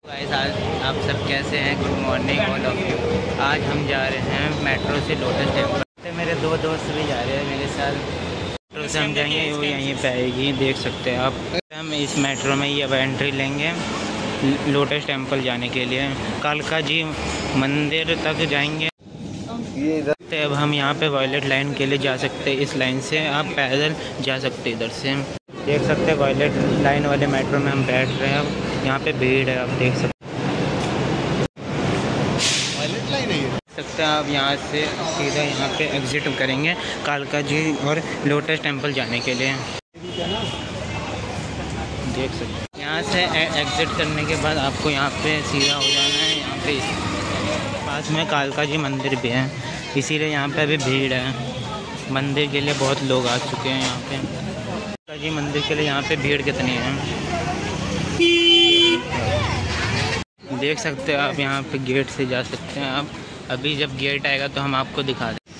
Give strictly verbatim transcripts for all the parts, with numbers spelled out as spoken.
Guys, आज आप सब कैसे हैं? Good morning all of you. आज हम जा रहे हैं मेट्रो से लोटस टेम्पल। मेरे दो दोस्त भी जा रहे हैं मेरे साथ। मेट्रो से हम जाएंगे, वो यहीं पे आएगी, देख सकते हैं आप। हम इस मेट्रो में ये अब एंट्री लेंगे लोटस टेम्पल जाने के लिए। कालका जी मंदिर तक जाएंगे। अब हम यहाँ पे वॉयलेट लाइन के लिए जा सकते हैं। इस लाइन से आप पैदल जा सकते हैं। इधर से देख सकते हैं वॉयलेट लाइन वाले मेट्रो में हम बैठ रहे हैं। अब यहाँ पे भीड़ है, आप देख सकते वॉयलेट लाइन है। देख सकते हैं आप। यहाँ से सीधा यहाँ पे एग्जिट करेंगे कालका जी और लोटस टेम्पल जाने के लिए। देख सकते हैं यहाँ से एग्जिट करने के बाद आपको यहाँ पे सीधा हो जाना है। यहाँ पे पास में कालका जी मंदिर भी है, इसीलिए यहाँ पे अभी भीड़ है। मंदिर के लिए बहुत लोग आ चुके हैं। यहाँ पे कालका जी मंदिर के लिए यहाँ पे भीड़ कितनी है देख सकते हैं आप। यहाँ पे गेट से जा सकते हैं आप। अभी जब गेट आएगा तो हम आपको दिखा दें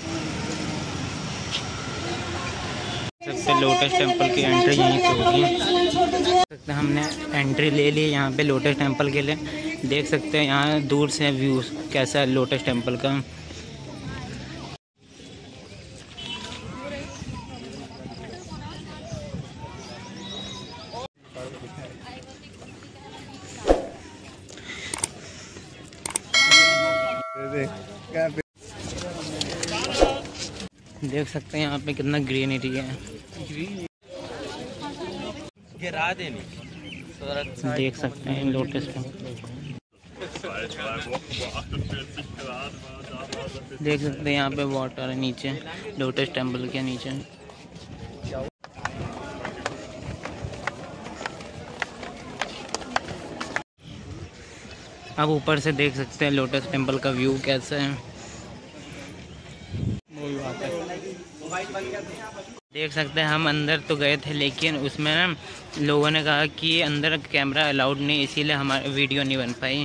सकते। लोटस टेम्पल की एंट्री यहीं से होगी। हमने एंट्री ले ली यहाँ पे लोटस टेम्पल के लिए। देख सकते हैं यहाँ दूर से व्यू कैसा है लोटस टेम्पल का। देख सकते हैं यहाँ पे कितना ग्रीनरी है। देख सकते हैं लोटस देख सकते हैं यहाँ पे वाटर है नीचे लोटस टेम्पल के नीचे। अब ऊपर से देख सकते हैं लोटस टेम्पल का व्यू कैसा है। देख सकते हैं हम अंदर तो गए थे, लेकिन उसमें ना लोगों ने कहा कि अंदर कैमरा अलाउड नहीं, इसीलिए हमारी वीडियो नहीं बन पाई।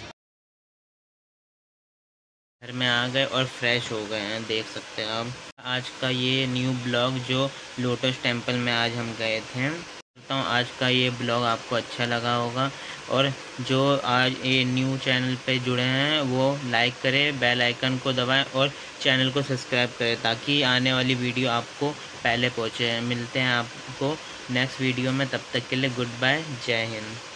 घर में आ गए और फ्रेश हो गए हैं, देख सकते हैं आप। आज का ये न्यू ब्लॉग जो लोटस टेम्पल में आज हम गए थे, तो आज का ये ब्लॉग आपको अच्छा लगा होगा। और जो आज ये न्यू चैनल पे जुड़े हैं वो लाइक करें, बेल आइकन को दबाएं और चैनल को सब्सक्राइब करें, ताकि आने वाली वीडियो आपको पहले पहुंचे। मिलते हैं आपको नेक्स्ट वीडियो में, तब तक के लिए गुड बाय, जय हिंद।